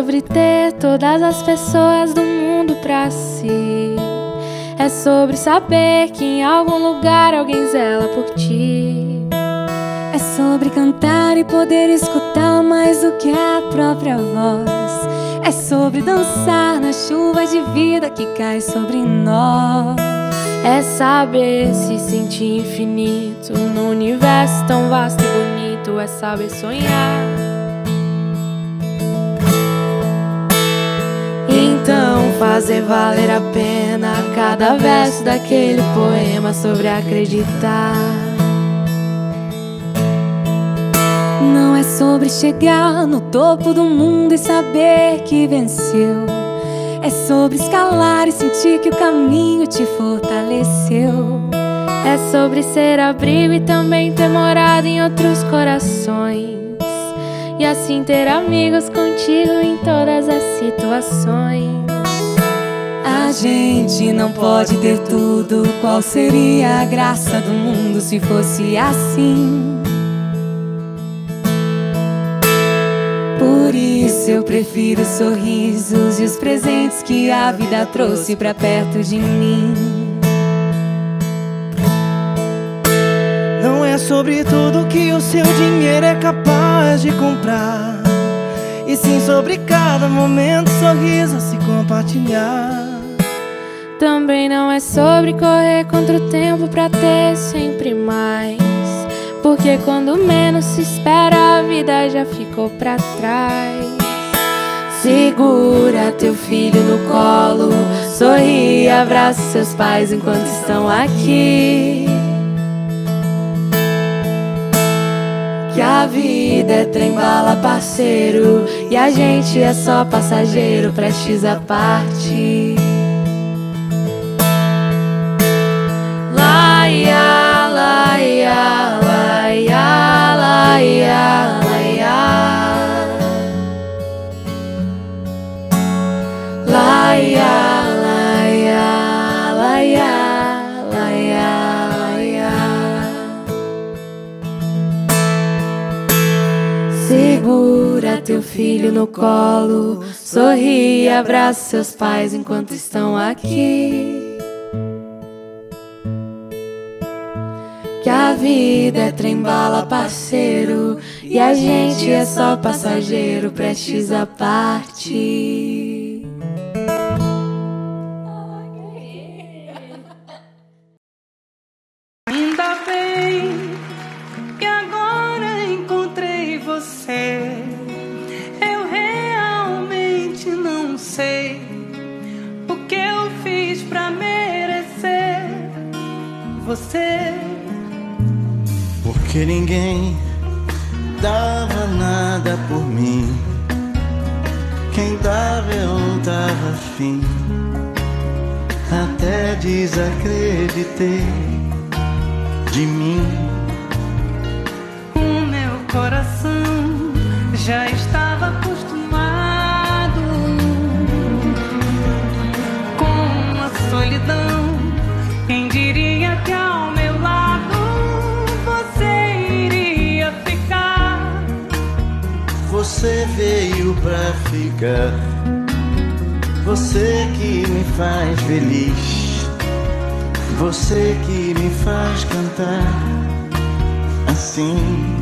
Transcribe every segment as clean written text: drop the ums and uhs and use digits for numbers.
sobre ter todas as pessoas do mundo pra si. É sobre saber que em algum lugar alguém zela por ti. É sobre cantar e poder escutar mais do que a própria voz. É sobre dançar na chuva de vida que cai sobre nós. É saber se sentir infinito num universo tão vasto e bonito. É saber sonhar. Então fazer valer a pena cada verso daquele poema sobre acreditar. Não é sobre chegar no topo do mundo e saber que venceu. É sobre escalar e sentir que o caminho te fortaleceu. É sobre ser abrigo e também ter morado em outros corações. E assim ter amigos contigo em todas as situações. A gente não pode ter tudo. Qual seria a graça do mundo se fosse assim? Por isso eu prefiro os sorrisos e os presentes que a vida trouxe pra perto de mim. Não é sobre tudo que o seu dinheiro é capaz de comprar, e sim sobre cada momento, sorriso a se compartilhar. Também não é sobre correr contra o tempo pra ter sempre mais, porque quando menos se espera a vida já ficou pra trás. Segura teu filho no colo, sorri e abraça seus pais enquanto estão aqui. Que a vida é trem-bala, parceiro, e a gente é só passageiro, prestes a partir. Laia, laia, laia, laia, laia. Laia, laia, laia, laia, laia. Segura teu filho no colo, sorri e abraça seus pais enquanto estão aqui. Que a vida é trem-bala, parceiro, e a gente é só passageiro, prestes a partir. Ainda bem que agora encontrei você. Eu realmente não sei o que eu fiz pra merecer você. Porque ninguém dava nada por mim. Quem dava eu dava fim. Até desacreditei de mim. O meu coração já estava acostumado com a solidão. Quem diria que ao meu lado você iria ficar? Você veio pra ficar. Você que me faz feliz. Você que me faz cantar assim.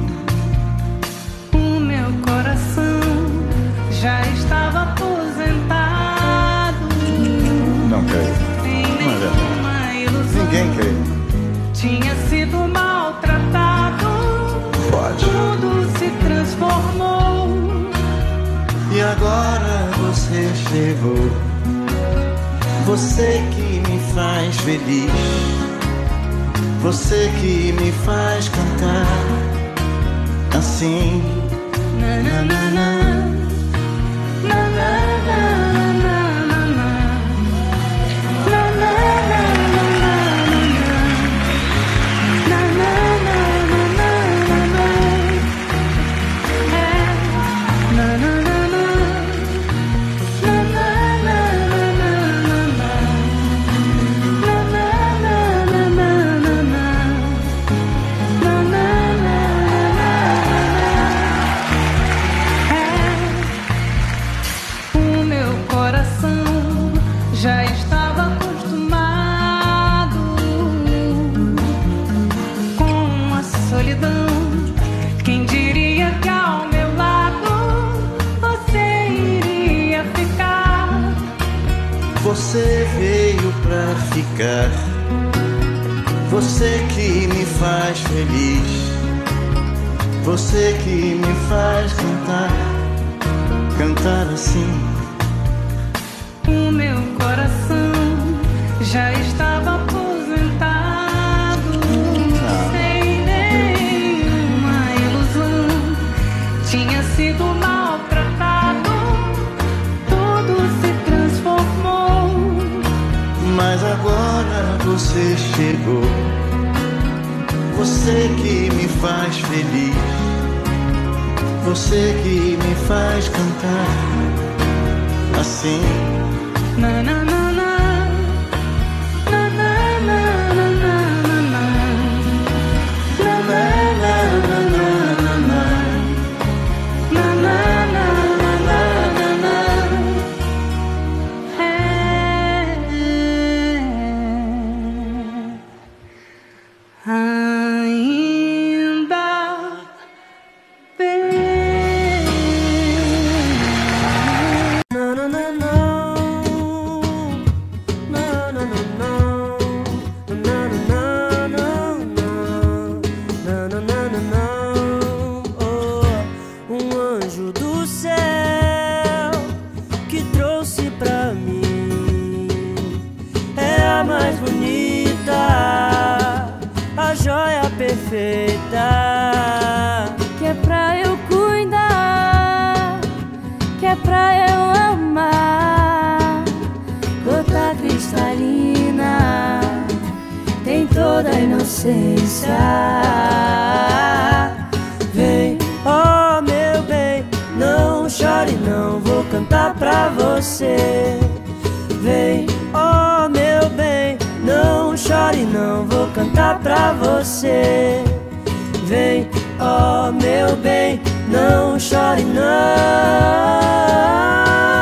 O meu coração já estava aposentado. Não creio. Sem Não é verdade. nenhuma ilusão. Ninguém crê. Tinha sido maltratado. Pode. Tudo se transformou. E agora você chegou. Você que me faz feliz. Você que me faz cantar assim. Na, na, na, na. Na, na, na, na, na, na. Na, na, na, na, na, na. Na, na, na, na, na, na. É. Na, na, na, na. Na, na, na, na, na, na. Na, na, na, na, na, na, na. Na, na, na, na, na. É. Você veio pra ficar, você que me faz feliz, você que me faz cantar, cantar assim. O meu coração já estava aposentado, sem nenhuma ilusão, tinha sido maltratado, tudo se transformou. Mas agora você chegou, você que me faz feliz, você que me faz cantar assim. Na na na na, na na na na na na, na na na na na na, na na na na na. Ainda bem. Perfeita, Que é pra eu cuidar, que é pra eu amar. Gota cristalina, tem toda a inocência. vem, oh meu bem, não chore, não vou cantar pra você. Vem, oh meu bem, não chore, não vou cantar pra você. Vem, oh meu bem, não chore, não.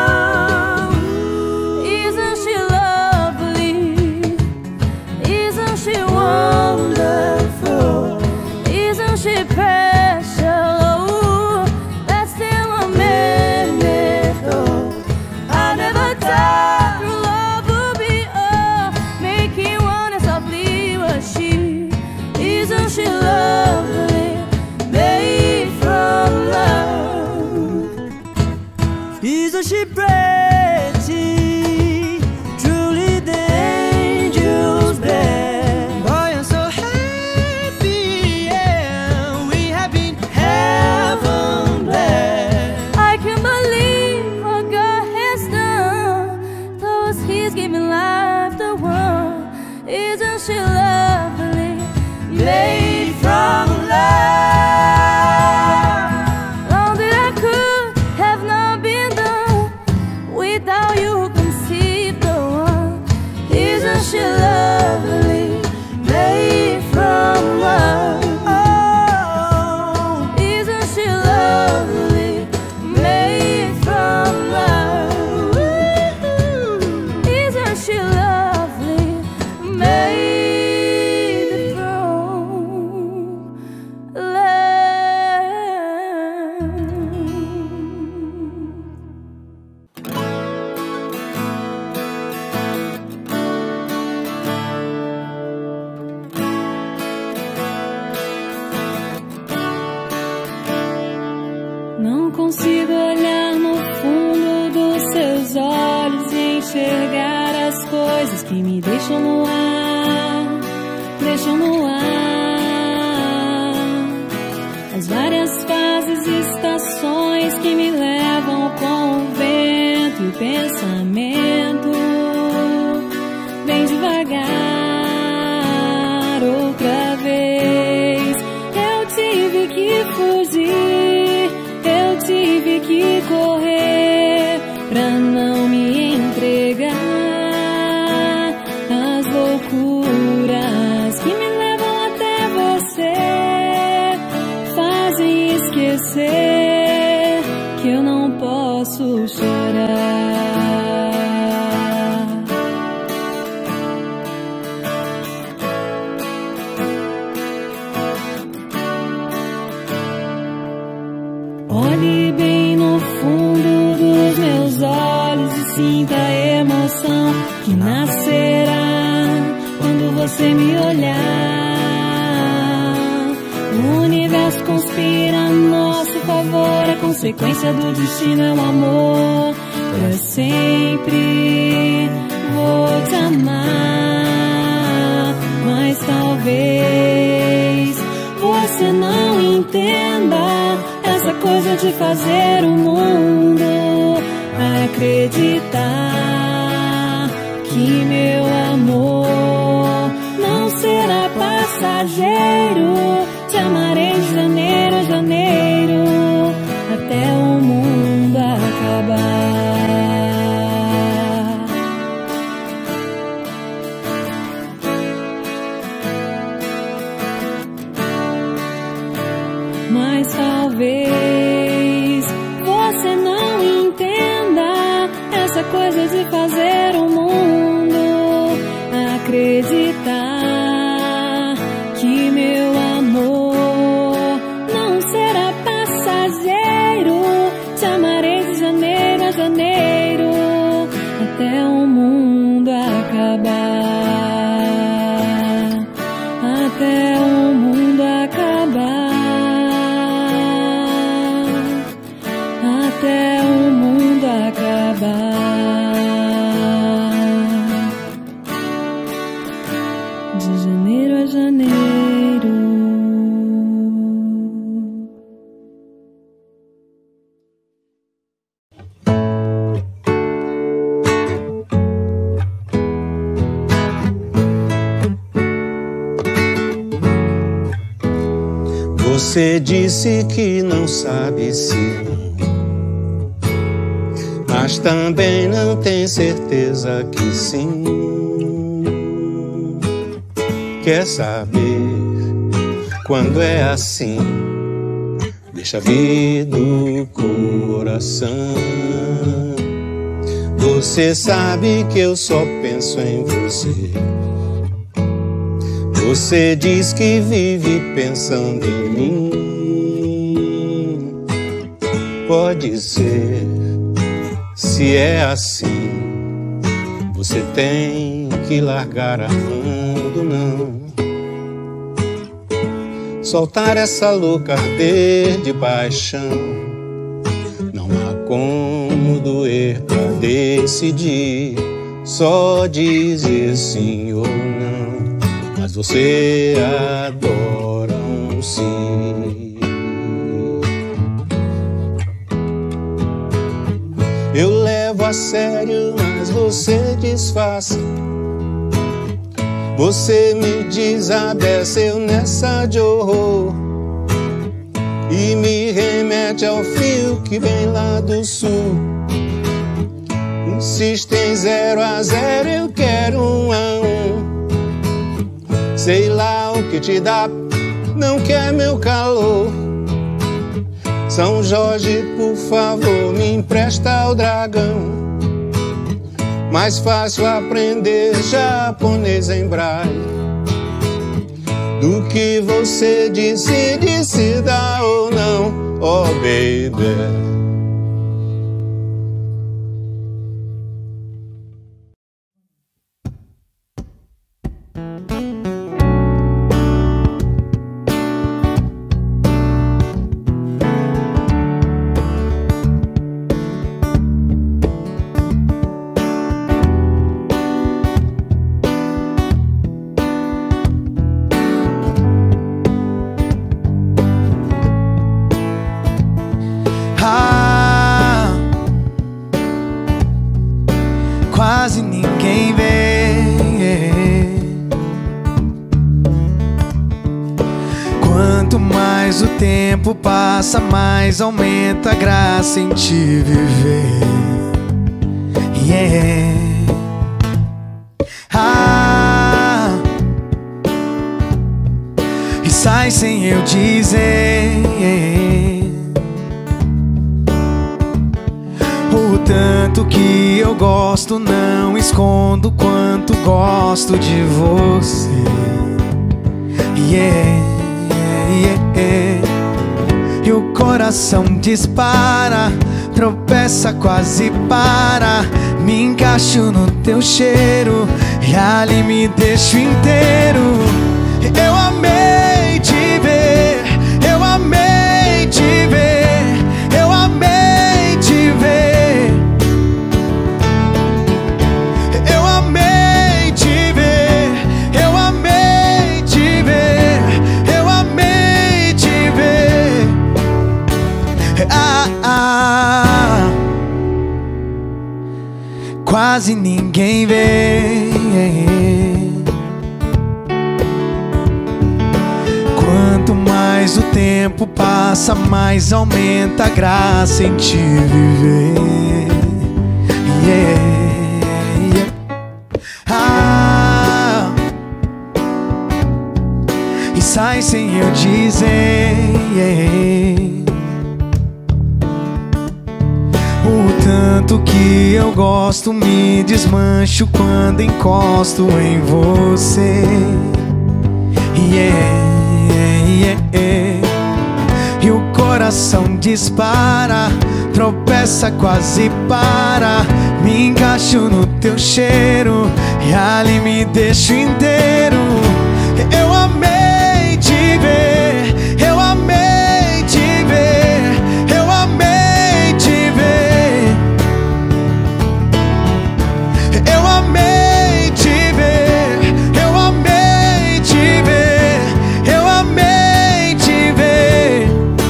Isn't she lovely? Isn't she wonderful? Isn't she special? Oh, that's still a miracle. I never thought true love would be making one as lovely as she. Isn't she lovely? Made from love. Isn't she pretty? Truly the angel's blessed. Boy, I'm so happy, yeah. We have been heaven blessed. I can't believe what God has done to us. He's giving life to one. Isn't she lovely? Made from love. All that I could have not been done without you conceived the one. Isn't she lovely? Made from love. Oh, Isn't she lovely? Made from love. Isn't she lovely? Made from love. Não consigo olhar no fundo dos seus olhos e enxergar as coisas que me deixam no ar, deixam no ar. As várias fases e estações que me levam com o vento e o pensamento. Bem devagar, outra vez. Eu tive que fugir, eu tive que correr pra não me entregar às loucuras que me levam até você. Fazem esquecer que eu não posso chorar. emoção que nascerá quando você me olhar. O universo conspira a nosso favor, a consequência do destino é o amor. Pra sempre vou te amar, mas talvez você não entenda essa coisa de fazer o mundo acreditar que meu amor não será passageiro. Te amarei de janeiro a janeiro até o mundo acabar. Mas talvez você não entenda essa coisa de fazer o mundo acreditar que meu amor não será passageiro. Te amarei de janeiro a janeiro até o mundo acabar. Até o mundo acabar. Até o mundo acabar. De janeiro a janeiro. Você disse que não sabe se, mas também não tem certeza que sim. Quer saber quando é assim? Deixa vir do coração. Você sabe que eu só penso em você. Você diz que vive pensando em mim. Pode ser, se é assim, você tem que largar amando, não. Soltar essa louca arder de paixão. Não há como doer pra decidir, só dizer sim ou não. Mas você adora um sim. Eu levo a sério, mas você disfarça. Você me desabeceu nessa de horror e me remete ao fio que vem lá do sul. Insiste em 0 a 0, eu quero 1 a 1. Sei lá o que te dá, não quer meu calor. São Jorge, por favor, me empresta o dragão. Mais fácil aprender japonês em braille do que você decide se dá ou não, oh baby. Quase ninguém vê. Quanto mais o tempo passa, mais aumenta a graça em te viver. Yeah. E sai sem eu dizer o tanto que eu gosto, não escondo quanto gosto de você. Yeah, yeah, yeah. E o coração dispara tropeça, quase para. Me encaixo no teu cheiro e ali me deixo inteiro. Eu amei te ver, eu amei te ver, eu amei te ver. Eu amei te ver, eu amei te ver, eu amei te ver. Quase ninguém vê. Quanto mais o tempo passa, mais aumenta a graça em te viver. E sai sem eu dizer. O tanto que eu gosto, me desmancho quando encosto em você. E o coração dispara, tropeça, quase para. Me encaixo no teu cheiro e ali me deixo inteiro. Eu amei te ver, eu amei te ver, eu amei te ver. Eu amei te ver, eu amei te ver, eu amei te ver.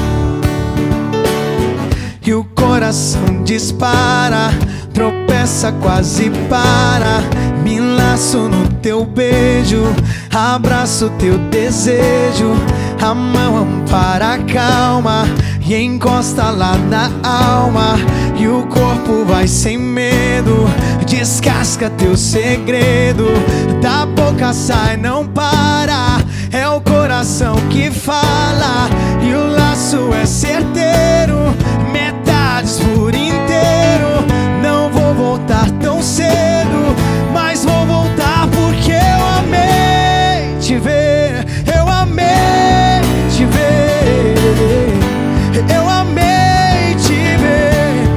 E o coração dispara, tropeça, quase para. Me laço no teu beijo, abraço teu desejo. A mão ampara a calma e encosta lá na alma. E o corpo vai sem medo, descasca teu segredo. Da boca sai, não para. É o coração que fala e o laço é certeiro. Metades por inteiro. Não vou voltar tão cedo, mas vou voltar porque eu amei te ver. Eu amei te ver, eu amei te ver,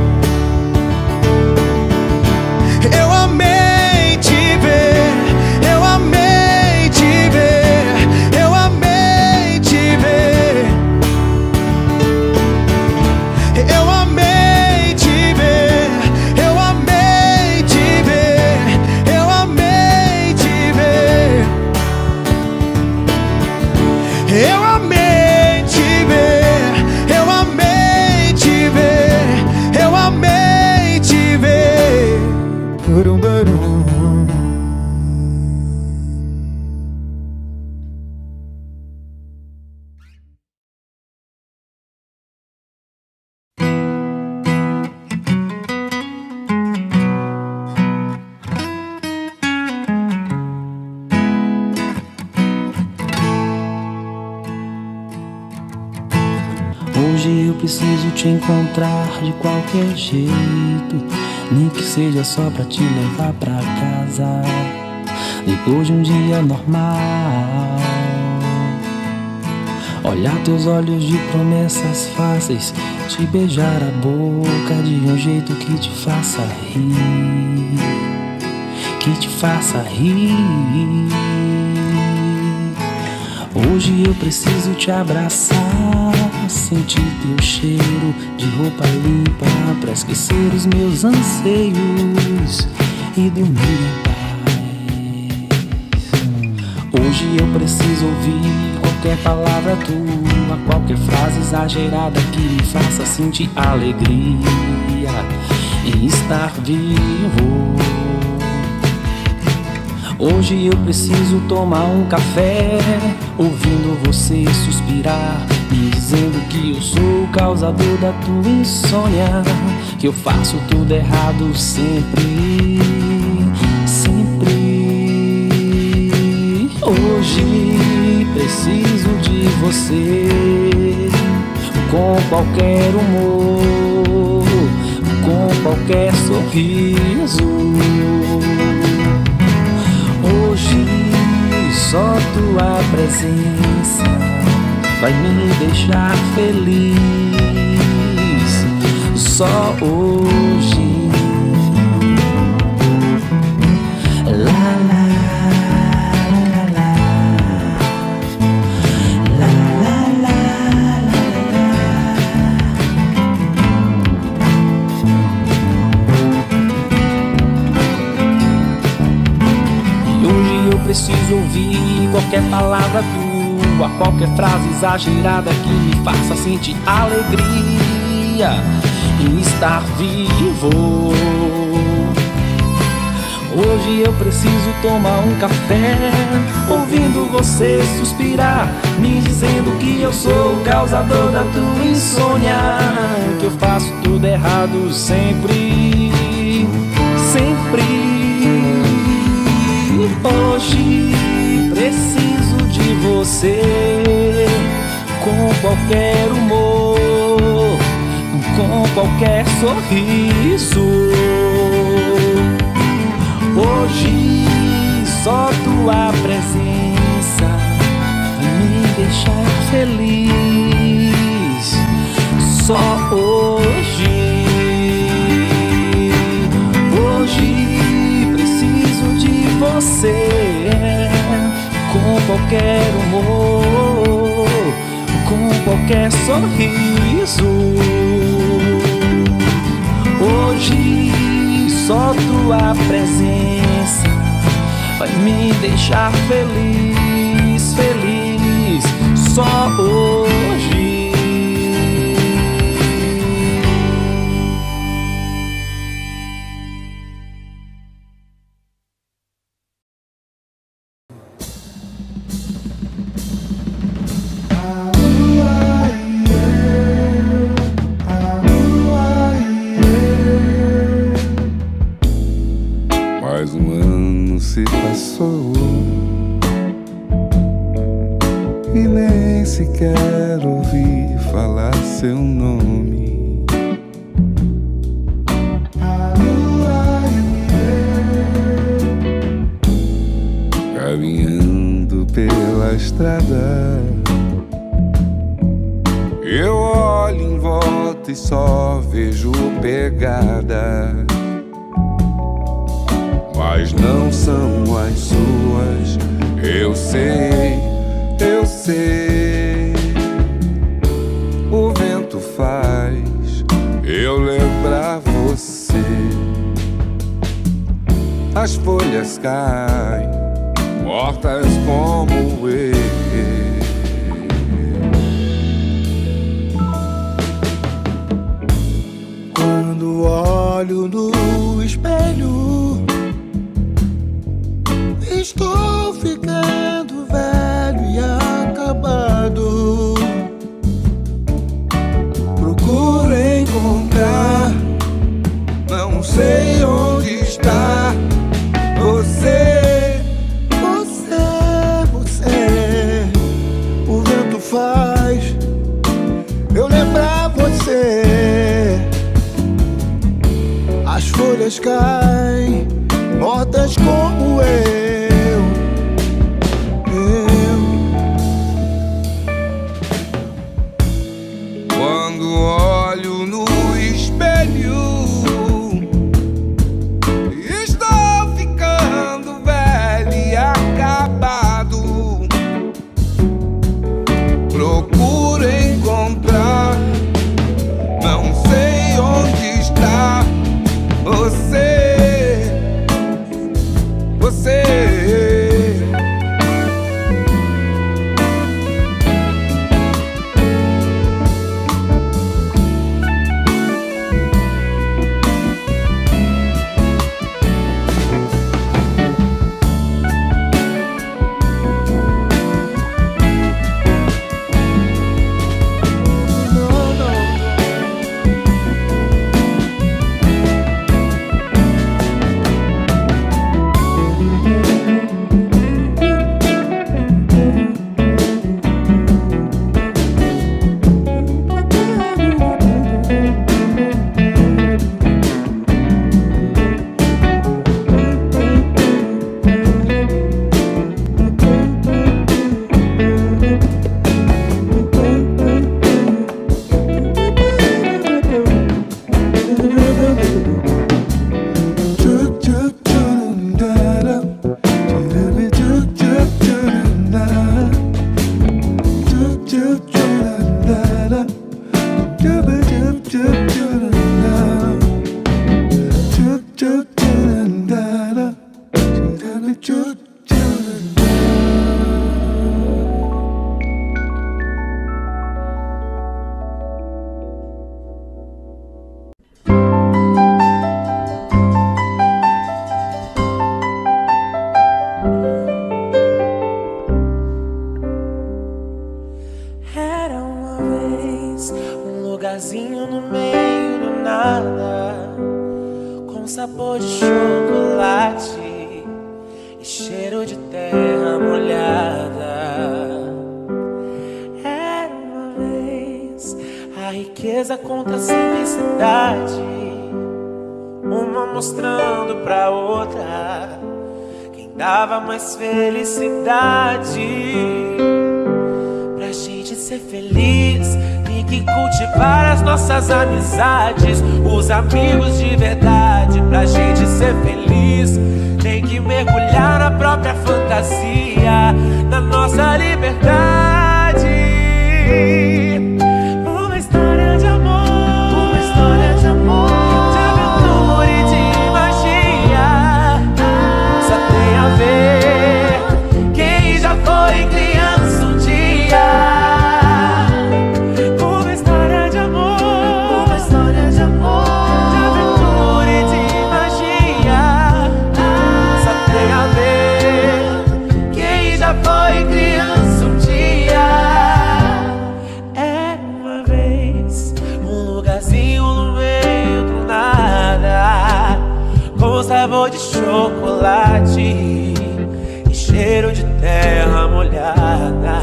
eu amei te ver, eu amei te ver, eu amei te ver, eu amei te ver, eu amei te ver, eu amei te ver. Eu amei te ver, eu amei te ver, eu amei te ver. Burum, burum. Hoje eu preciso te encontrar de qualquer jeito, nem que seja só pra te levar pra casa. Depois de um dia normal, olhar teus olhos de promessas fáceis, te beijar a boca de um jeito que te faça rir, que te faça rir. Hoje eu preciso te abraçar, sentir teu cheiro de roupa limpa, pra esquecer os meus anseios e dormir em paz. Hoje eu preciso ouvir qualquer palavra tua, qualquer frase exagerada que me faça sentir alegria em estar vivo. Hoje eu preciso tomar um café, ouvindo você suspirar, me dizendo que eu sou o causador da tua insônia, que eu faço tudo errado sempre, sempre. Hoje preciso de você, com qualquer humor, com qualquer sorriso. Hoje só tua presença vai me deixar feliz. só hoje. Preciso ouvir qualquer palavra tua, qualquer frase exagerada que me faça sentir alegria em estar vivo. Hoje eu preciso tomar um café, ouvindo você suspirar, me dizendo que eu sou o causador da tua insônia, que eu faço tudo errado sempre, sempre. Hoje preciso de você, com qualquer humor, com qualquer sorriso. Hoje só tua presença vai me deixar feliz. Só hoje. Você, com qualquer humor, com qualquer sorriso. Hoje só tua presença vai me deixar feliz, feliz. Só hoje. Mais um ano se passou e nem sequer ouvi falar seu nome. Caminhando pela estrada, eu olho em volta e só vejo pegada. Mas não são as suas, eu sei, eu sei. O vento faz eu lembrar você. As folhas caem, mortas como eu. Quando olho no espelho, estou ficando velho e acabado. Procuro encontrar, não sei onde está você, você. O vento faz eu lembrar você. As folhas caem, mortas como eu. Quando olho no espelho, estou ficando velho e acabado. Procuro encontrar, não sei onde está você, você. contra a simplicidade, uma mostrando pra outra quem dava mais felicidade. Pra gente ser feliz, tem que cultivar as nossas amizades, os amigos de verdade. Pra gente ser feliz, tem que mergulhar na própria fantasia, na nossa liberdade. Uma história de amor, uma história de amor, de aventura e de magia. Só tem a ver quem já foi criança um dia. Uma história de amor, uma história de amor, de aventura e de magia. Só tem a ver quem já foi criança um dia. Era uma vez um lugarzinho no meio do nada, com sabor de chocolate e cheiro de terra molhada.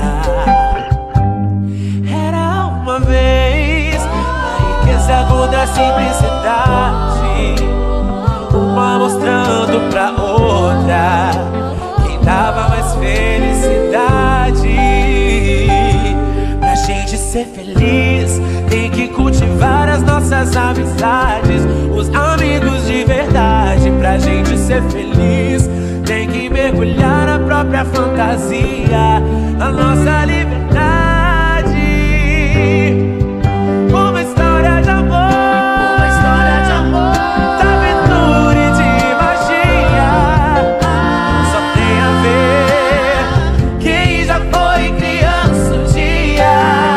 Era uma vez a riqueza contra a simplicidade, uma mostrando pra outra quem dava mais felicidade. Pra gente ser feliz, tem que cultivar as nossas amizades, os amigos de verdade. Pra gente ser feliz, tem que mergulhar na própria fantasia, a nossa liberdade. Uma história de amor, uma história de amor, de aventura e de magia. Só tem a ver quem já foi criança um dia.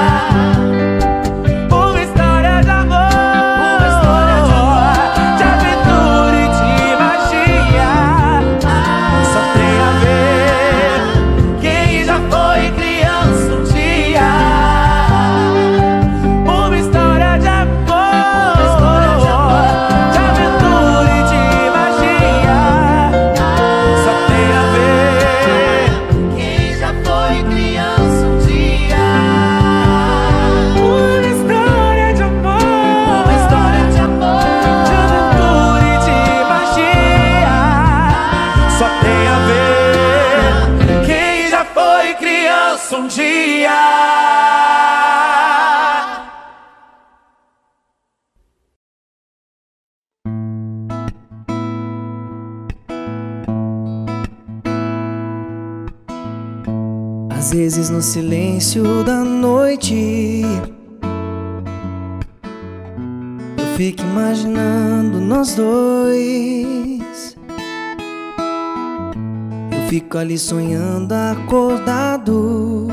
Uma história de amor, uma história de amor, de aventura e de magia. Só tem a ver quem já foi criança um dia. Uma história de amor, de aventura e de magia. Só tem a ver quem já foi criança um dia. Uma história de amor, uma história de amor, de aventura e de magia. Só tem a ver quem já foi criança um dia. Às vezes no silêncio da noite eu fico imaginando nós dois. Eu fico ali sonhando acordado,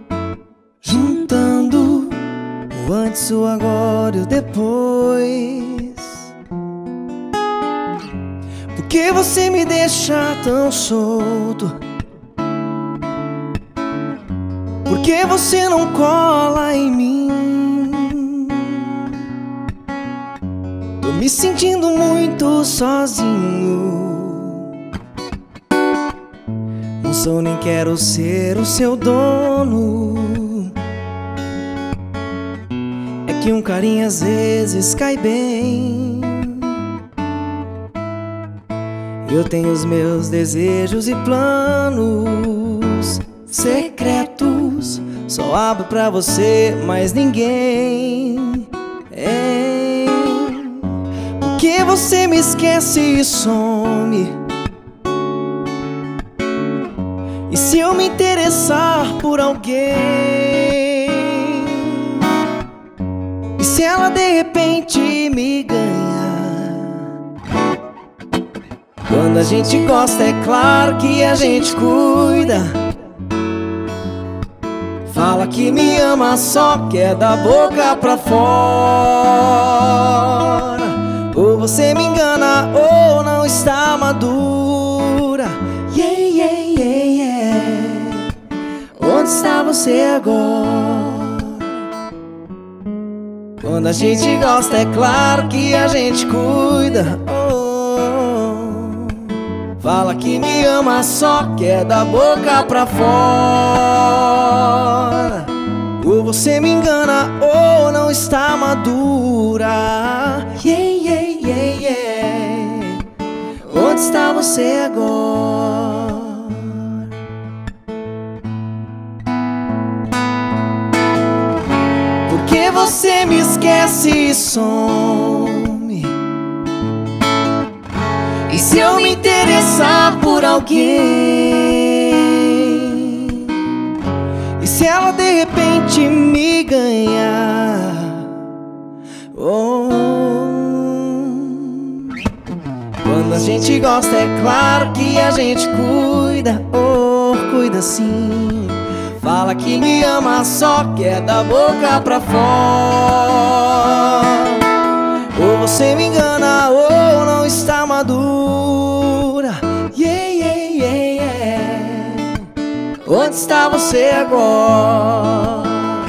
juntando o antes, o agora e o depois. Por que você me deixa tão solto? Por que você não cola em mim? Tô me sentindo muito sozinho. Não sou nem quero ser o seu dono. É que um carinho às vezes cai bem. Eu tenho os meus desejos e planos secretos, só abro pra você, mais ninguém. Por que você me esquece e some? E se eu me interessar por alguém? E se ela de repente me ganhar? Quando a gente gosta é claro que a gente cuida. Fala que me ama, só quer da boca pra fora. Ou você me engana ou não está madura. Yeah, yeah, yeah, yeah. Onde está você agora? Quando a gente gosta é claro que a gente cuida. Fala que me ama, só quer da boca pra fora. Ou você me engana ou não está madura. Yeah, yeah, yeah, yeah. Onde está você agora? Por que você me esquece e some? E se eu me interessar por alguém? E se ela de repente me ganhar? Oh. Quando a gente gosta é claro que a gente cuida. Oh, cuida sim. Fala que me ama, só quer da boca pra fora. Ou você me engana ou não está madura. Yeah, yeah, yeah, yeah. Onde está você agora?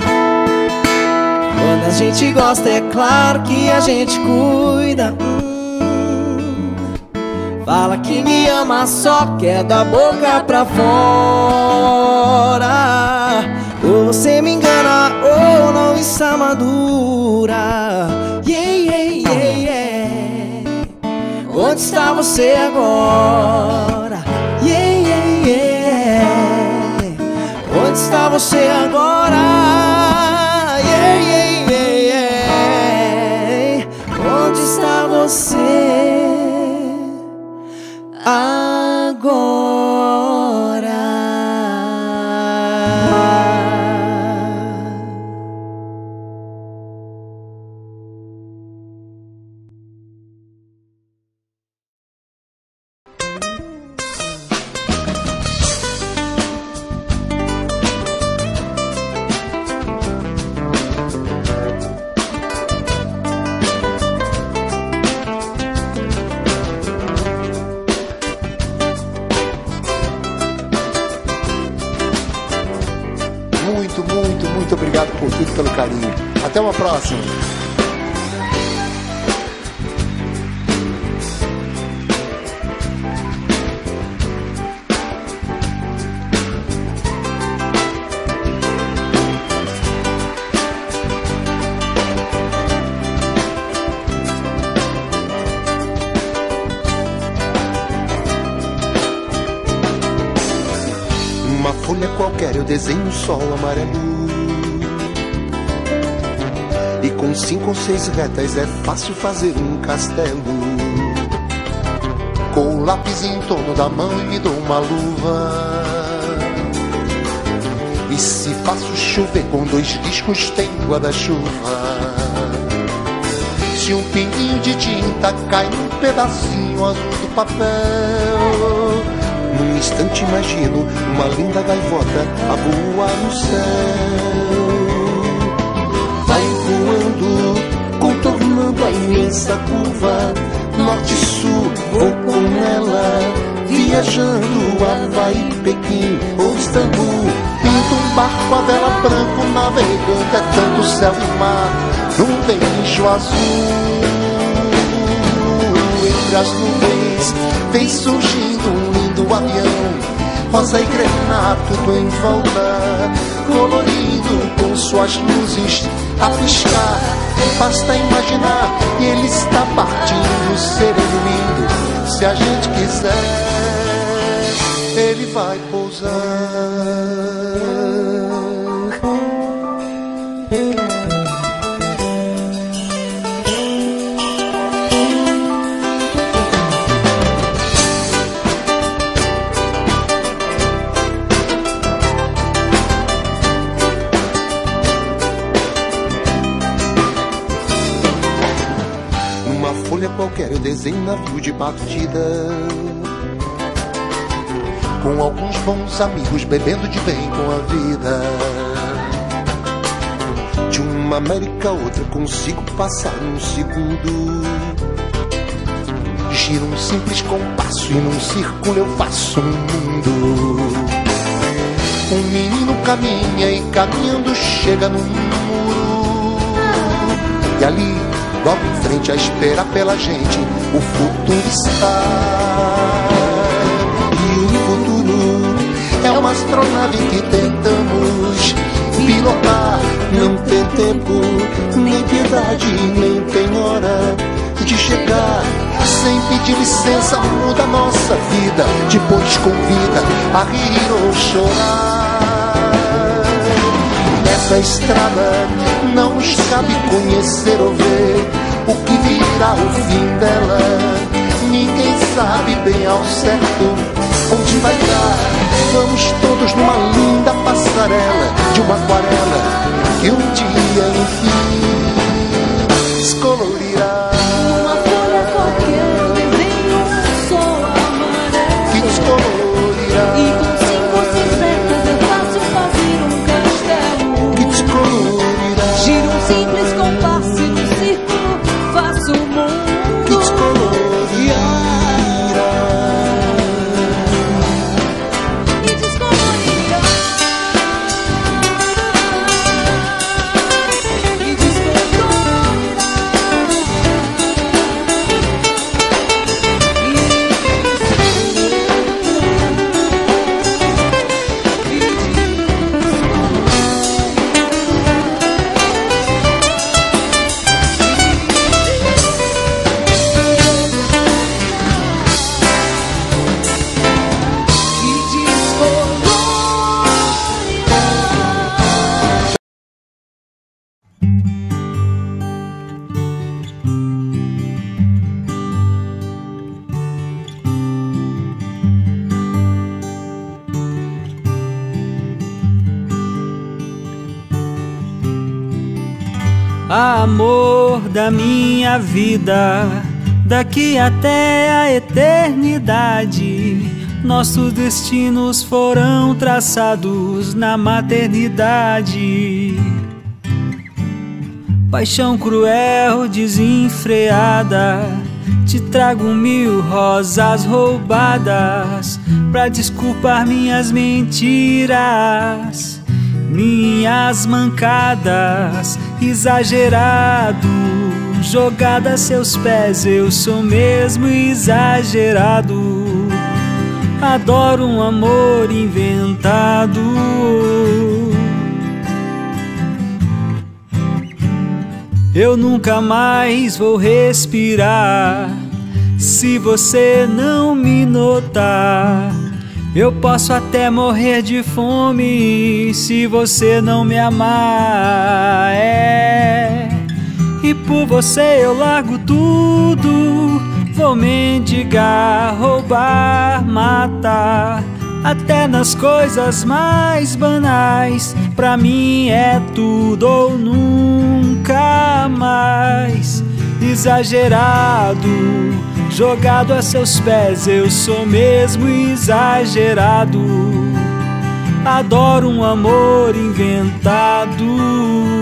Quando a gente gosta é claro que a gente cuida. Fala que me ama, só quer da boca pra fora. Ou você me engana ou não está madura. Yeah, yeah, yeah, yeah. Onde está você agora? Yeah, yeah, yeah. Onde está você agora? Yeah, yeah, yeah, yeah. Onde está você agora? Muito obrigado por tudo, pelo carinho. Até uma próxima. Uma folha qualquer eu desenho um sol amarelo. E com 5 ou 6 retas é fácil fazer um castelo. Com o lápis em torno da mão e me dou uma luva. E se faço chover com 2 discos tem guarda-chuva. Se um pinguinho de tinta cai num pedacinho azul do papel, num instante imagino uma linda gaivota a voar no céu. Vai voando, contornando a imensa curva, norte e sul, vou com ela, viajando Havaí, Pequim ou Istambul. Pinto um barco a vela branco, navegando, é tanto céu e mar, num beijo azul. Entre as nuvens, vem surgindo um lindo avião, rosa e grená, tudo em volta, colorido com suas luzes a piscar. Basta imaginar que ele está partindo, sereno lindo. Se a gente quiser, ele vai pousar. Qualquer eu desenho um navio de partida, com alguns bons amigos bebendo de bem com a vida. De uma América a outra consigo passar num segundo. Giro um simples compasso e num círculo eu faço um mundo. Um menino caminha e caminhando chega num muro. E ali, logo em frente, a esperar pela gente, o futuro está. E o futuro é uma astronave que tentamos pilotar. Não tem tempo, nem piedade, nem tem hora de chegar. Sem pedir licença muda nossa vida, depois convida a rir ou chorar. Essa estrada não nos cabe conhecer ou ver o que virá o fim dela. Ninguém sabe bem ao certo onde vai dar. Vamos todos numa linda passarela de uma aquarela que um dia enfim descolorirá. Uma folha qualquer eu desenho um sol amarelo Que descolorirá. e com 5 cinzetas é fácil fazer um castelo. Que descolorirá. Giro um simples compasso e no círculo faço o mundo. Que descolorirá. E descolorirá. E descolorirá. Amor da minha vida, daqui até a eternidade, nossos destinos foram traçados na maternidade. Paixão cruel, desenfreada, te trago 1000 rosas roubadas pra desculpar minhas mentiras. Minhas mancadas, exagerado, jogada a seus pés, eu sou mesmo exagerado. Adoro um amor inventado. Eu nunca mais vou respirar se você não me notar. Eu posso até morrer de fome se você não me amar, E por você eu largo tudo, vou mendigar, roubar, matar. Até nas coisas mais banais, pra mim é tudo ou nunca mais. Exagerado, jogado a seus pés, eu sou mesmo exagerado. Adoro um amor inventado.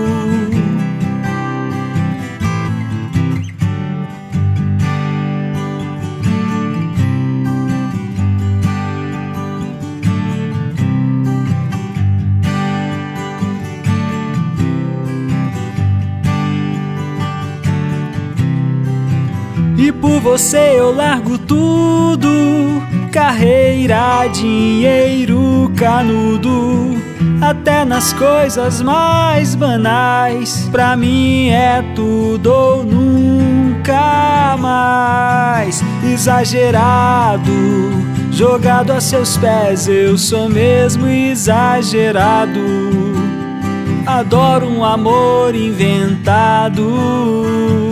E por você eu largo tudo, carreira, dinheiro, canudo. Até nas coisas mais banais, pra mim é tudo ou nunca mais. Exagerado, jogado a seus pés, eu sou mesmo exagerado. Adoro um amor inventado.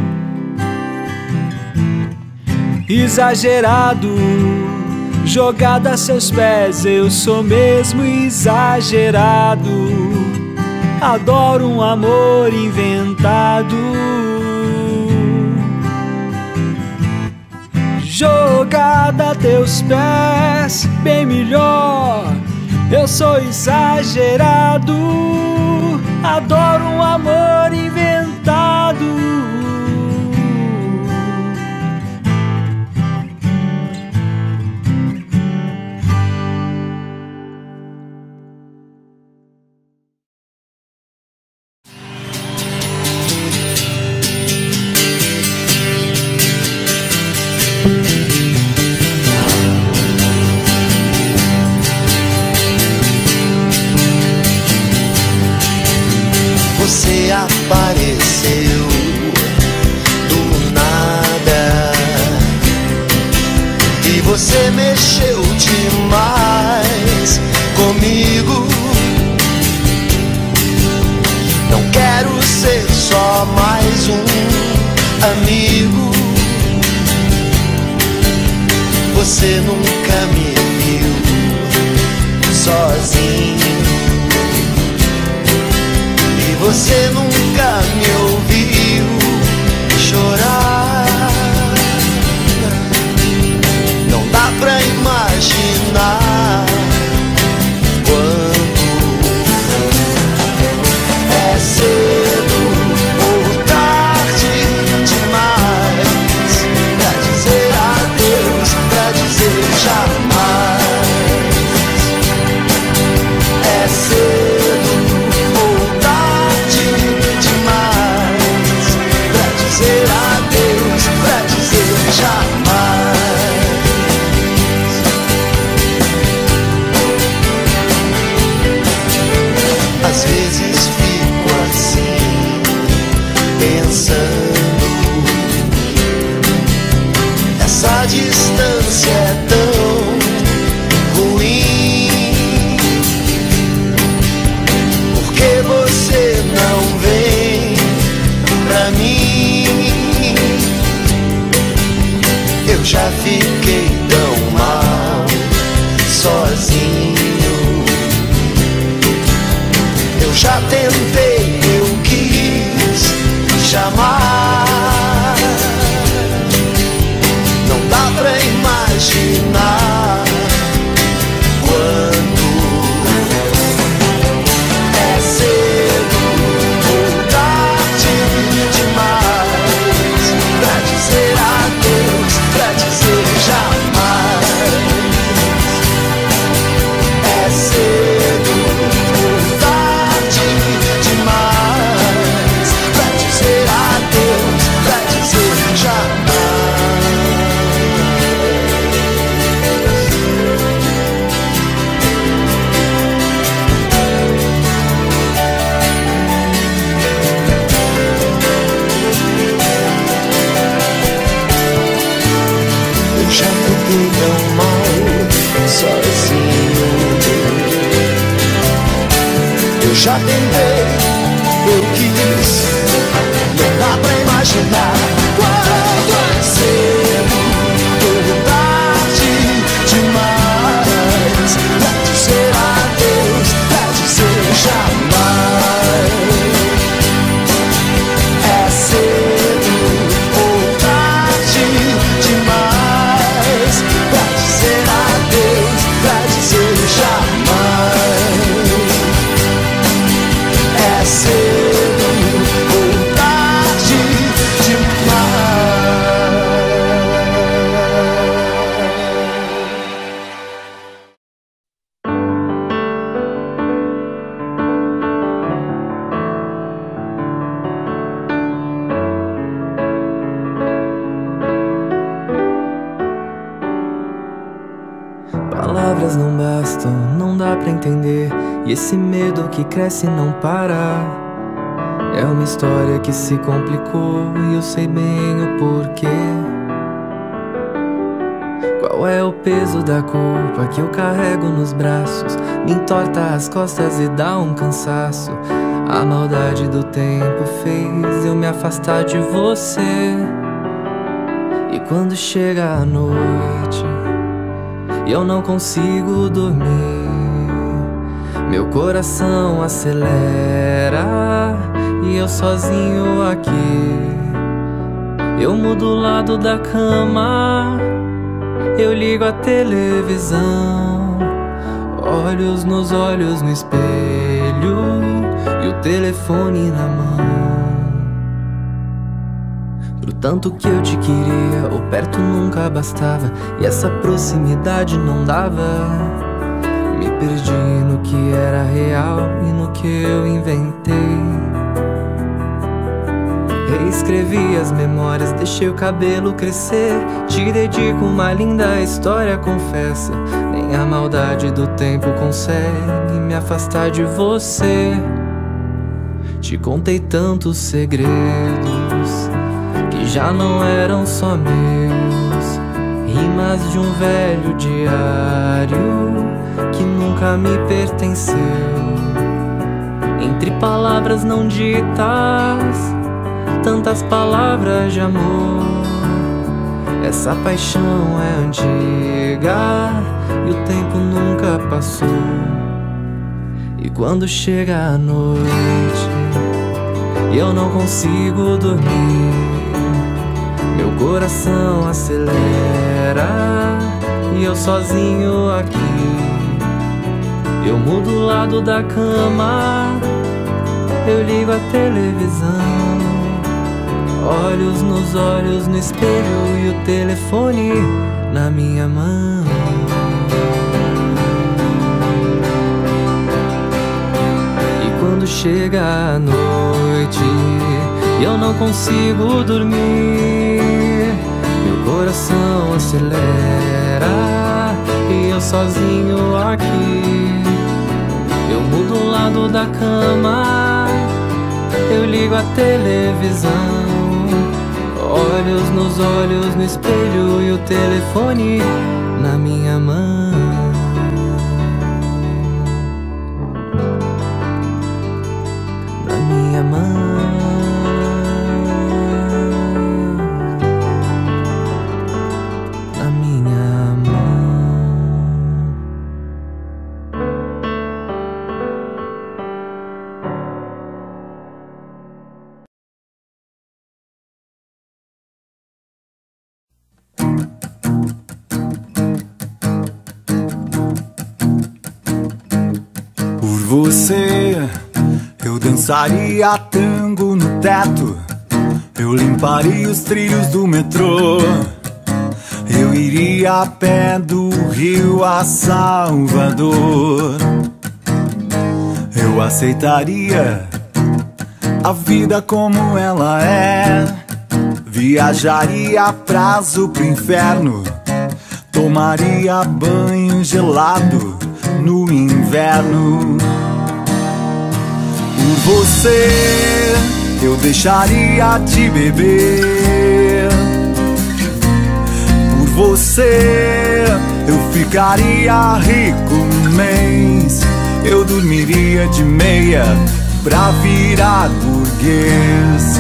Exagerado, jogado a seus pés, eu sou mesmo exagerado. Adoro um amor inventado. Jogada a teus pés, bem melhor. Eu sou exagerado. Adoro um amor inventado. apareceu do nada. E você mexeu demais comigo. Não quero ser só mais um amigo. Você nunca me viu sozinho. E você nunca me ouviu chorar. Não dá pra imaginar quando é cedo ou tarde demais pra dizer adeus, pra dizer jamais. É cedo ou tarde demais pra dizer adeus, pra dizer jamais. Às vezes fico assim, pensando, essa distância é tão ruim. Por que você não vem pra mim? Eu já fiquei tão mal sozinho. Eu já tentei, eu quis chamar. Não dá pra imaginar quando é cedo ou tarde demais pra dizer adeus, pra dizer jamais. É cedo ou tarde demais pra dizer adeus, pra dizer jamais. Eu já fiquei tão mal sozinho. Eu já tentei, eu quis. Não dá pra imaginar quando é cedo ou tarde demais pra dizer adeus, pra dizer jamais. É cedo ou tarde demais pra dizer adeus, pra dizer jamais. É cedo ou tarde demais. Palavras não bastam, não dá pra entender. E esse medo que cresce e não para. É uma história que se complicou e eu sei bem o porquê. Qual é o peso da culpa que eu carrego nos braços? Me entorta as costas e dá um cansaço. A maldade do tempo fez eu me afastar de você. E quando chega a noite e eu não consigo dormir, meu coração acelera e eu sozinho aqui. Eu mudo o lado da cama, eu ligo a televisão, olhos nos olhos no espelho e o telefone na mão. Pro tanto que eu te queria, o perto nunca bastava e essa proximidade não dava. Me perdi no que era real e no que eu inventei. Reescrevi as memórias, deixei o cabelo crescer. Te dedico uma linda história, confessa. Nem a maldade do tempo consegue me afastar de você. te contei tantos segredos que já não eram só meus, rimas de um velho diário que nunca me pertenceu. Entre palavras não ditas, tantas palavras de amor. Essa paixão é antiga e o tempo nunca passou. E quando chega a noite e eu não consigo dormir, meu coração acelera e eu sozinho aqui. Eu mudo o lado da cama, eu ligo a televisão, olhos nos olhos no espelho e o telefone na minha mão. E quando chega a noite e eu não consigo dormir, meu coração acelera e eu sozinho aqui. Eu mudo o lado da cama, eu ligo a televisão, olhos nos olhos no espelho e o telefone na minha mão. Na minha mão. Na minha mão. Por você, eu dançaria tango no teto, eu limparia os trilhos do metrô, eu iria a pé do Rio a Salvador. Eu aceitaria a vida como ela é, viajaria a prazo pro inferno, tomaria banho gelado no inverno. Por você, eu deixaria de beber. Por você, eu ficaria rico um mês. Eu dormiria de meia pra virar burguês.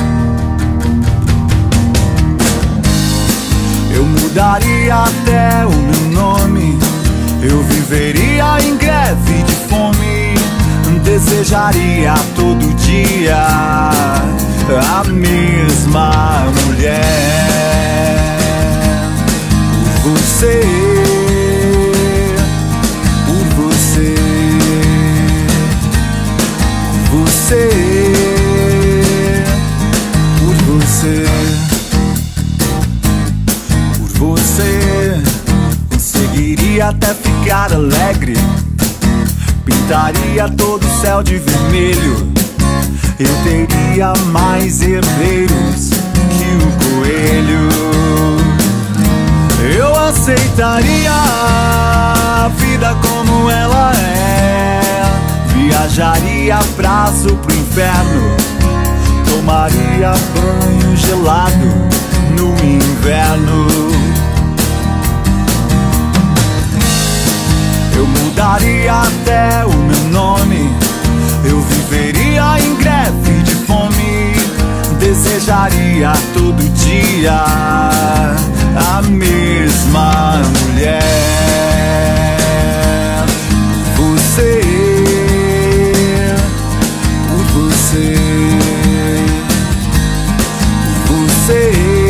Eu mudaria até o meu nome, eu viveria em greve de fome, desejaria todo dia a mesma mulher. Por você, por você, você, por você, por você. Conseguiria até ficar alegre, pintaria todo o céu de vermelho. Eu teria mais herdeiros que o coelho. Eu aceitaria a vida como ela é, viajaria a prazo pro inferno, tomaria banho gelado no inverno. Eu mudaria até o meu nome, eu viveria em greve de fome, desejaria todo dia a mesma mulher. Você, por você, por você,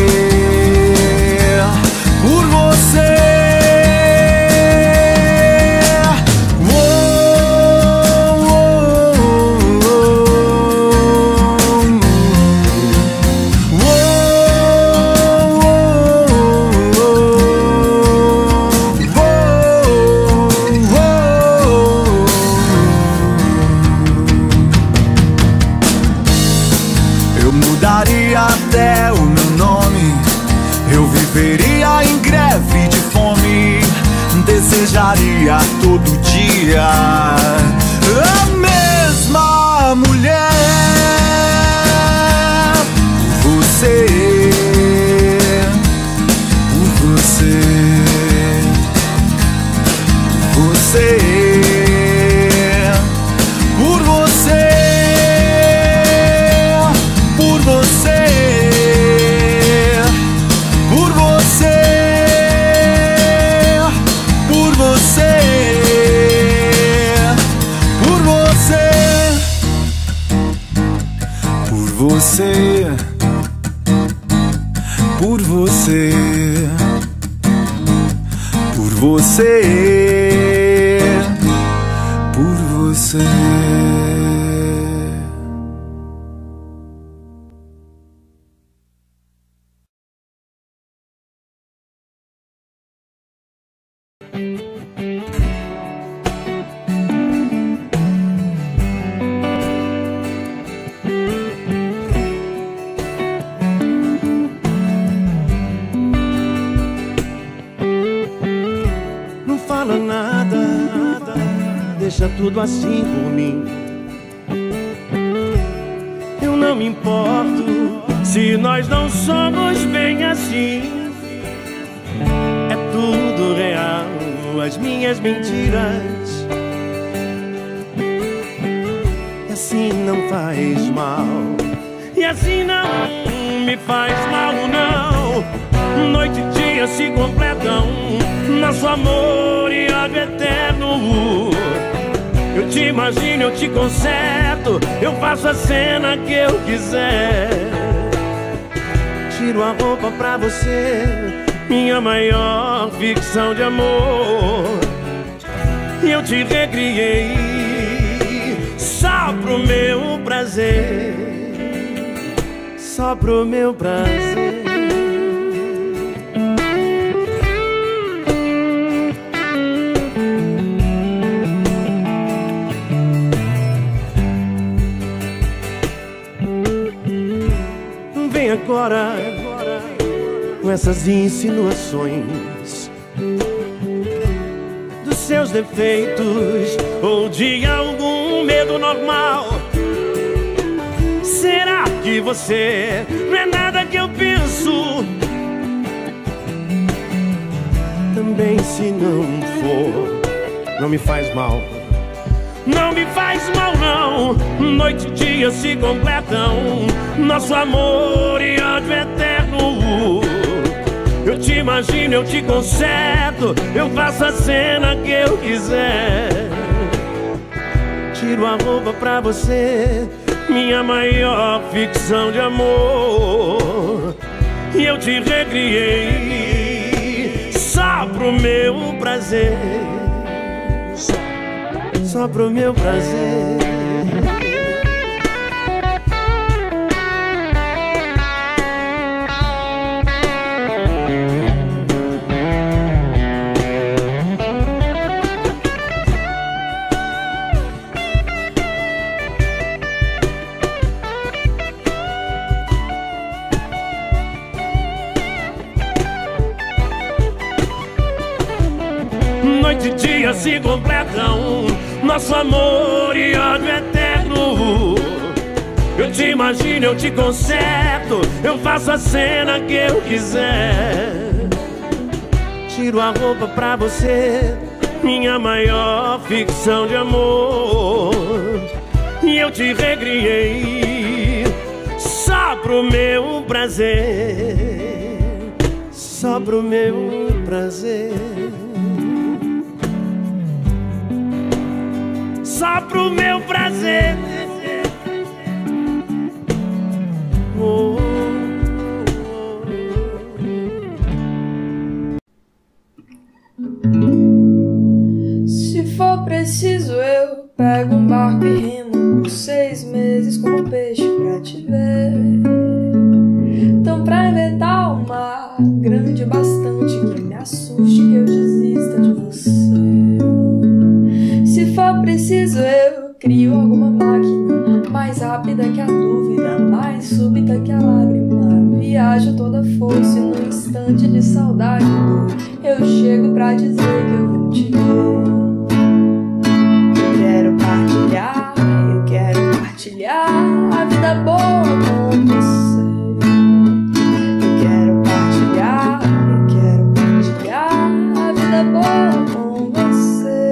por você. Até o meu nome, eu viveria em greve de fome, desejaria todo dia a mesma mulher. você, por você. Não fala nada, deixa tudo assim por mim. Eu não me importo se nós não somos bem assim. É tudo real, as minhas mentiras. E assim não faz mal, e assim não me faz mal, não. Noite e dia se completam, nosso amor e ódio eterno. Eu te imagino, eu te conserto, eu faço a cena que eu quiser. Tiro a roupa pra você, minha maior ficção de amor. E eu te recriei só pro meu prazer, só pro meu prazer. Agora, com essas insinuações dos seus defeitos ou de algum medo normal. Será que você não é nada que eu penso? Também se não for, não me faz mal. Não me faz mal, não. Noite e dia se completam, nosso amor e ódio eterno. Eu te imagino, eu te conserto, eu faço a cena que eu quiser. Tiro a roupa pra você, minha maior ficção de amor. E eu te recriei só pro meu prazer, só pro meu prazer. Noite e dia se completam, nosso amor e ódio eterno. Eu te imagino, eu te conserto, eu faço a cena que eu quiser. Tiro a roupa pra você, minha maior ficção de amor. E eu te recriei só pro meu prazer, só pro meu prazer, só pro meu prazer. Oh, Se for preciso eu pego um barco e remo por 6 meses como peixe pra te ver. Então pra inventar um mar grande bastante que me assuste, que eu desista de você. Se for preciso eu crio alguma máquina mais rápida que a dúvida, mais súbita que a lágrima. Viajo toda força e num instante de saudade eu chego pra dizer que eu vou te ver. Eu quero partilhar a vida boa com você. Eu quero partilhar a vida boa com você.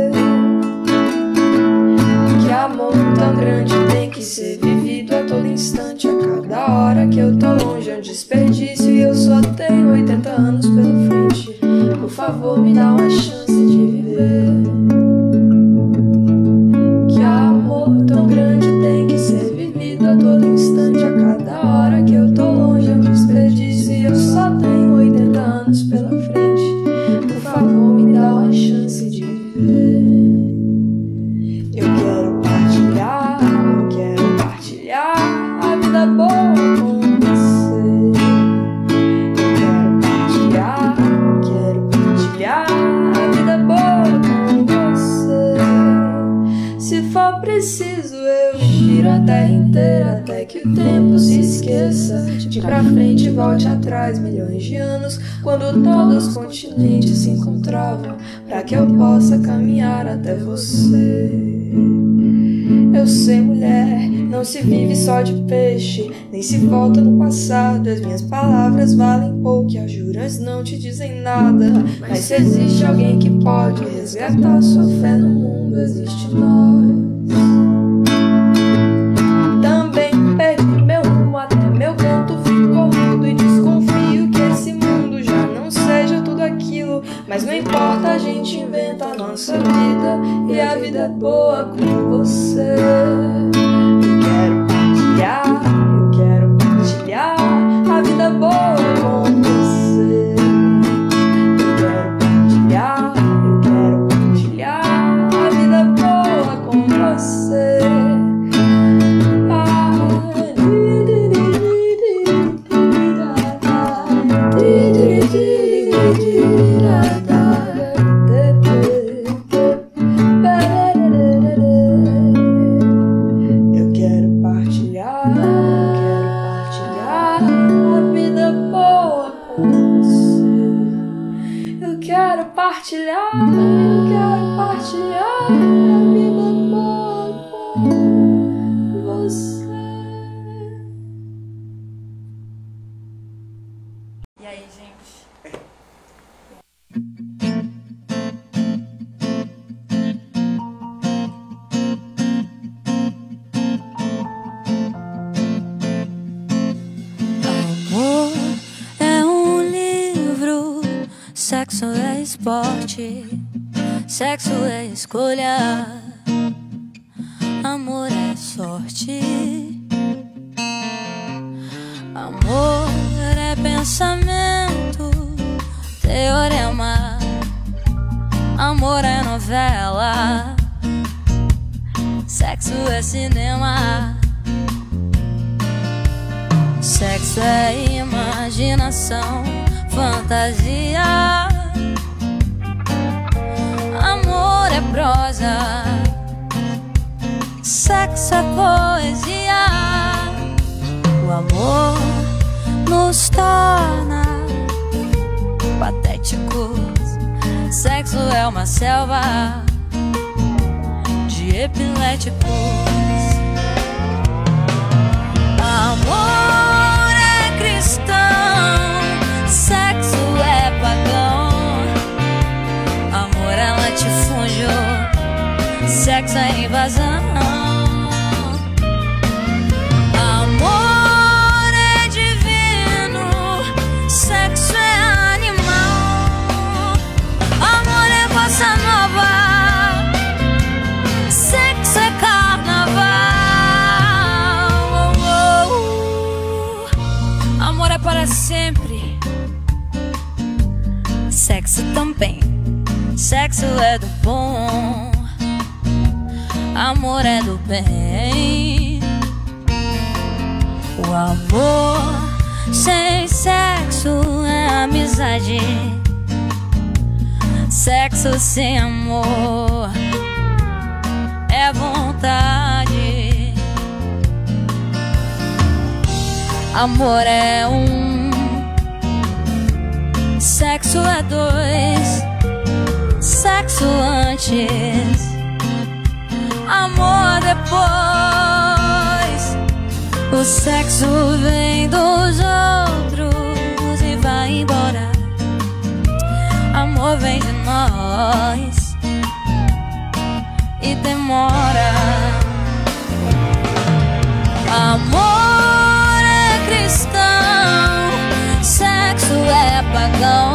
Que amor tão grande tem que ser vivido a todo instante, a cada hora que eu tô longe é um desperdício. E eu só tenho 80 anos pela frente. Por favor, me dá uma chance. for preciso, eu giro a terra inteira até que o tempo se esqueça. De pra frente e volte atrás milhões de anos, quando todos os continentes se encontravam, pra que eu possa caminhar até você. Eu sei, mulher, não se vive só de peixe, nem se volta no passado. As minhas palavras valem pouco e as juras não te dizem nada. Mas se existe alguém que pode resgatar sua fé no mundo, existe nós. Também perdi meu rumo, até meu canto ficou mudo, e desconfio que esse mundo já não seja tudo aquilo. Mas não importa, a gente inventa a nossa vida, e a vida é boa com você. Eu quero partilhar a vida boa com você. Eu quero partilhar a vida boa com você. Eu quero partilhar a vida boa com você. E aí, gente? Amor é um livro, sexo é esporte, sexo é escolha, amor é sorte. Amor é pensamento, teorema, amor é novela, sexo é cinema. Sexo é imaginação, fantasia, amor é prosa, sexo é poesia. O amor nos torna patéticos, sexo é uma selva de epiléticos. Amor é cristão, sexo é pagão, amor é latifúndio, sexo é invasão. Amor é divino, sexo é animal, amor é bossa nova, sexo é carnaval. Amor é para sempre, sexo também. Sexo é do bom, amor é do bem. O amor sem sexo é amizade, sexo sem amor é vontade. Amor é um, sexo é dois, sexo antes, amor depois. O sexo vem dos outros e vai embora, amor vem de nós e demora. Amor é cristão, sexo é pagão,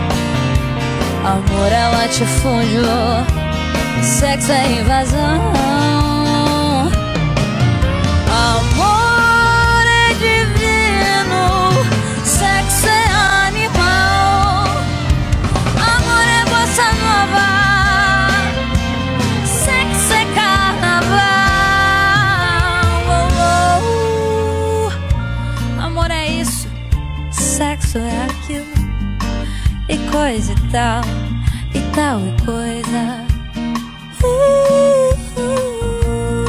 amor é latifúndio, sexo é invasão. Amor é divino, sexo é animal, amor é bossa nova, sexo é carnaval. Amor é isso, sexo é aquilo, e coisa e tal e coisa.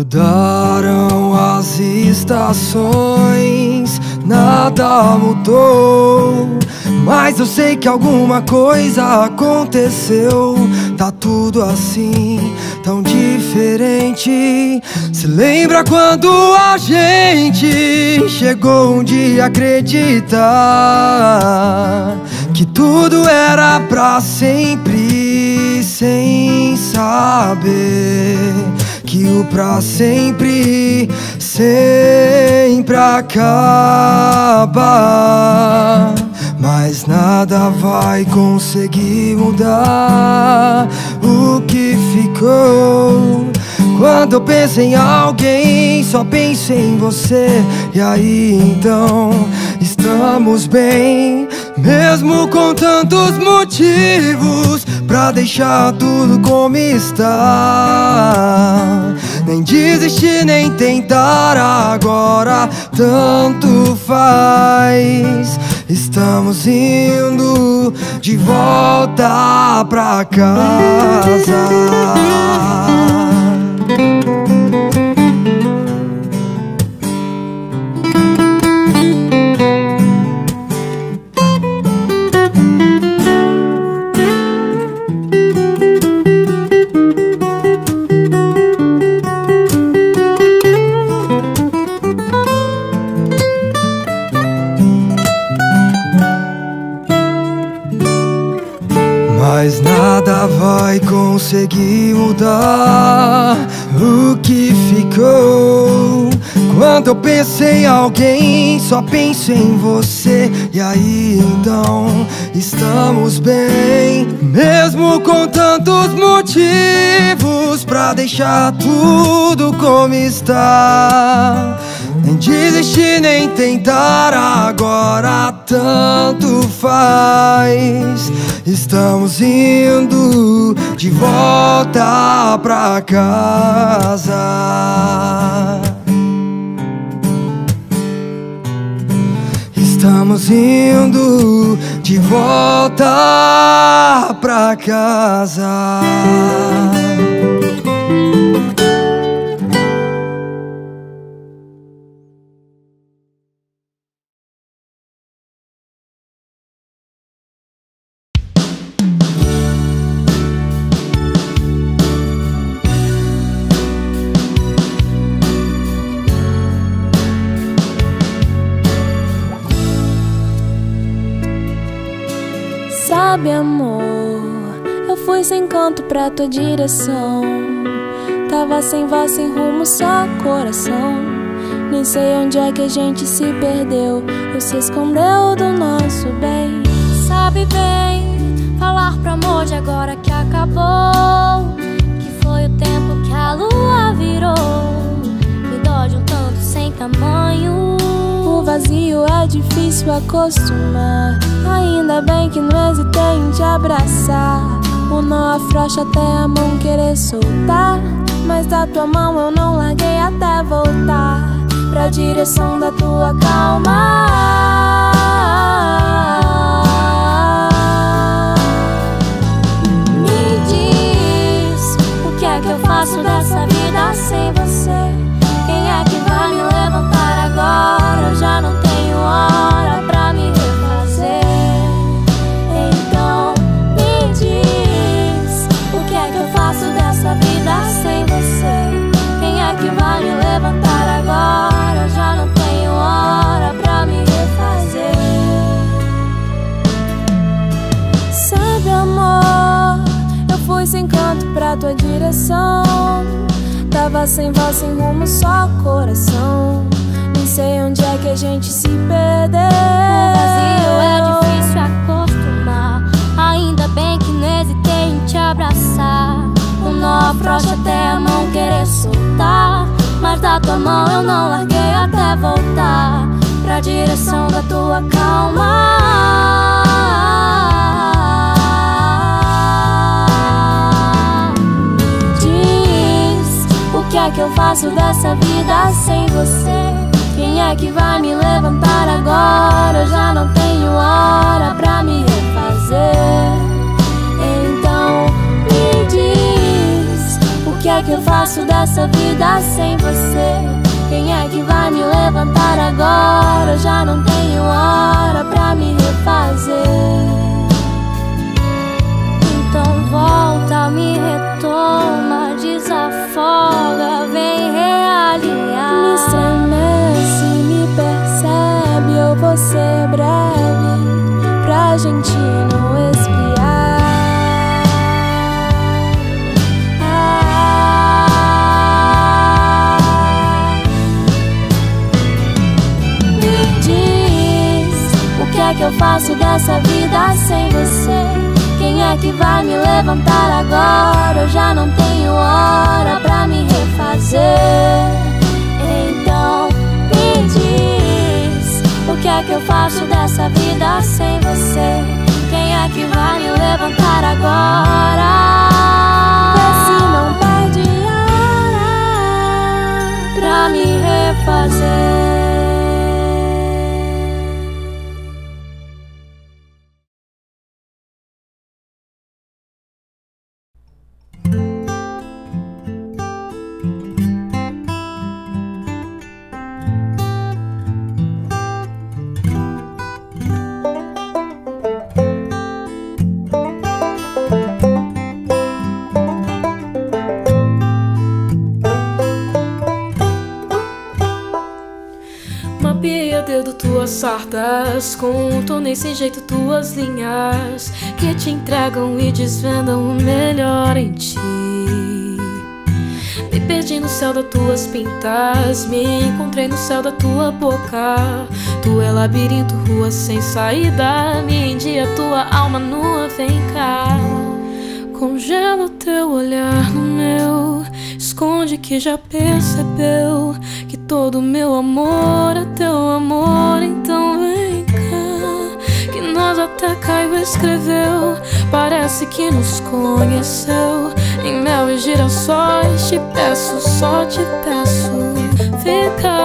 Mudaram as estações, nada mudou, mas eu sei que alguma coisa aconteceu. Tá tudo assim, tão diferente. Se lembra quando a gente chegou um dia a acreditar que tudo era pra sempre, sem saber que o pra sempre sempre acaba. Mas nada vai conseguir mudar o que ficou. Quando eu penso em alguém, só penso em você. E aí então estamos bem, mesmo com tantos motivos pra deixar tudo como está. Nem desistir, nem tentar agora, tanto faz. Estamos indo de volta pra casa. Mas nada vai conseguir mudar o que ficou. Quando eu penso em alguém, só penso em você. E aí então estamos bem, mesmo com tantos motivos pra deixar tudo como está. Nem desistir, nem tentar agora, tanto faz. Estamos indo de volta pra casa. Estamos indo de volta pra casa. Sabe, amor, eu fui sem canto pra tua direção. Tava sem voz, sem rumo, só coração. Nem sei onde é que a gente se perdeu ou se escondeu do nosso bem. Sabe bem falar pro amor de agora que acabou, que foi o tempo que a lua virou. Me dói de um tanto sem tamanho. O vazio é difícil acostumar. Ainda bem que não hesitei em te abraçar. O nó afrouxa até a mão querer soltar, mas da tua mão eu não larguei até voltar pra direção da tua calma. Me diz, o que é que eu faço dessa vida sem você? Quem é que vai me levantar agora? Eu já não tenho hora pra me refazer. Então me diz, o que é que eu faço dessa vida sem você? Quem é que vai me levantar agora? Eu já não tenho hora pra me refazer. Sabe, amor, eu fui sem canto pra tua direção. Tava sem voz, sem rumo, só coração. Nem sei onde é que a gente se perdeu. O vazio é difícil acostumar. Ainda bem que não hesitei em te abraçar. O nó afrouxa até a mão querer soltar, mas da tua mão eu não larguei até voltar pra direção da tua calma. O que é que eu faço dessa vida sem você? Quem é que vai me levantar agora? Eu já não tenho hora pra me refazer. Então me diz, o O que é que eu faço dessa vida sem você? Quem é que vai me levantar agora? Eu já não tenho hora pra me refazer. Então volta, me retoma, desafoga, vem realinhar. Me estremece, me percebe, eu vou ser breve pra gente não esfriar. Me diz, o que é que eu faço dessa vida sem você? Quem é que vai me levantar agora? Eu já não tenho hora pra me refazer. Então me diz, o que é que eu faço dessa vida sem você? Quem é que vai me levantar agora? Vê se não perde a hora pra me refazer. Mapeia dedo tuas sardas, contornei sem jeito tuas linhas que te entregam e desvendam o melhor em ti. Me perdi no céu das tuas pintas, me encontrei no céu da tua boca. Tu é labirinto, rua sem saída, me endia tua alma nua, vem cá. Congela o teu olhar no meu, esconde que já percebeu que todo meu amor é teu amor. Então vem cá, que nós até Caio escreveu, parece que nos conheceu. Em mel e girassóis te peço, só te peço, fica.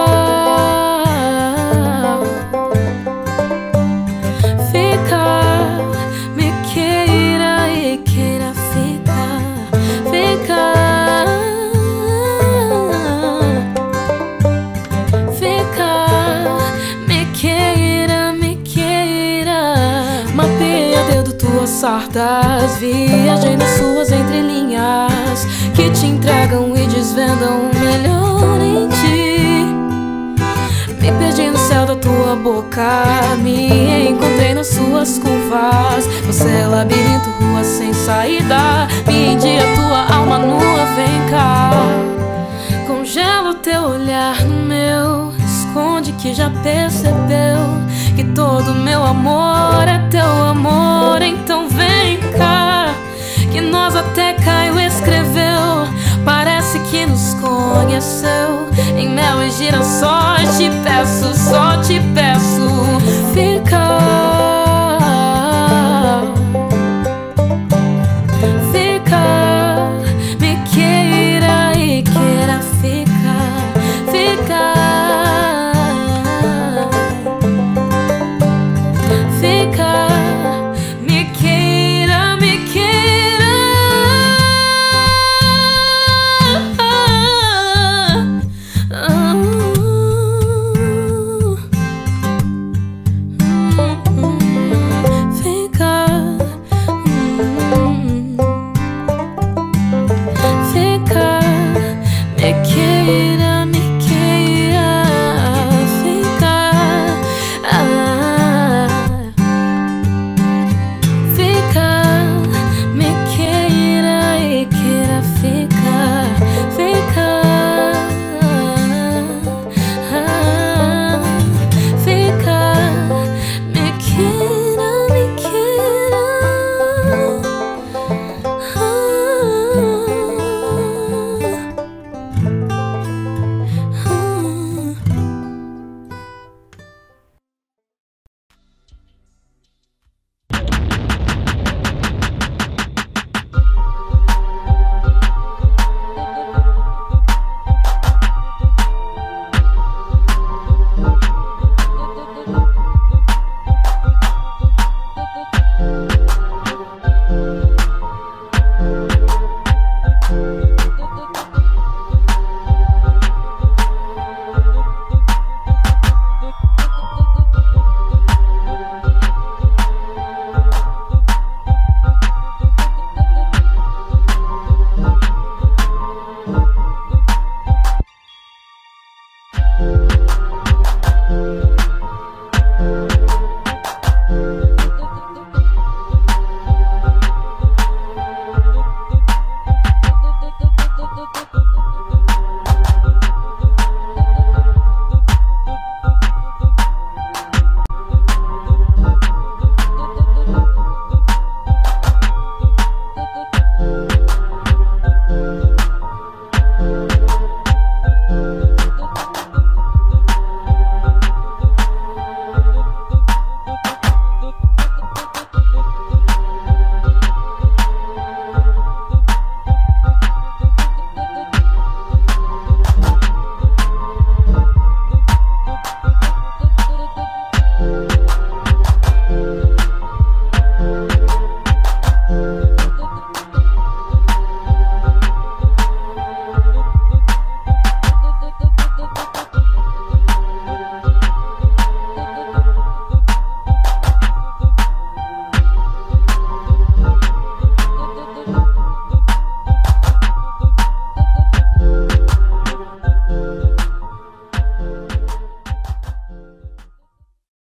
Sardas, viajei nas suas entrelinhas que te entregam e desvendam o melhor em ti. Me perdi no céu da tua boca, me encontrei nas suas curvas. Você é labirinto, rua sem saída, me endia tua alma nua, vem cá. Congela o teu olhar no meu, esconde que já percebeu que todo meu amor é teu amor. Então vem cá, que nós até Caio escreveu, parece que nos conheceu. Em mel e girassóis te peço, só te